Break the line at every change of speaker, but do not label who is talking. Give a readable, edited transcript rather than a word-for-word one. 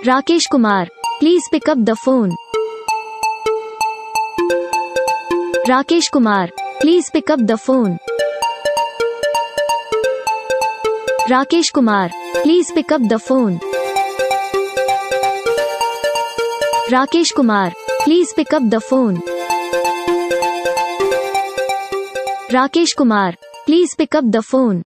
Rakesh Kumar, please pick up the phone. Rakesh Kumar, please pick up the phone. Rakesh Kumar, please pick up the phone. Rakesh Kumar, please pick up the phone. Rakesh Kumar, please pick up the phone.